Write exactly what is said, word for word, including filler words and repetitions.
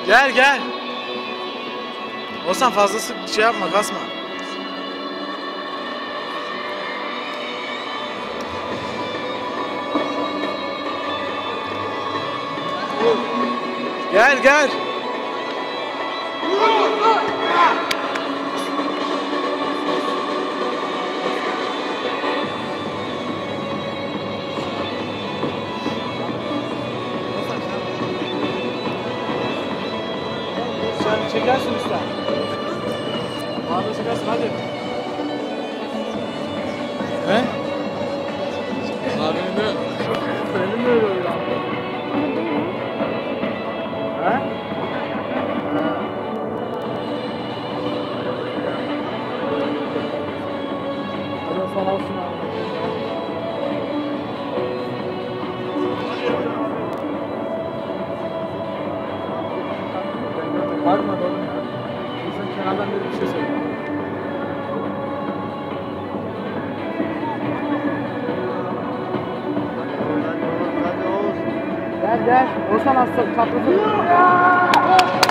Gel gel. Olsan fazlası şey yapma, kasma. Gel gel. Sen çekersin usta. Bağda çekersin hadi. He? Abinin de. Benim de öyle oluyor. He? Hadi sana olsun abi. Bakma oğlum ya. İnsan kenardan bir şey söylüyor. Gel gel. Olsan hasta çaprazı.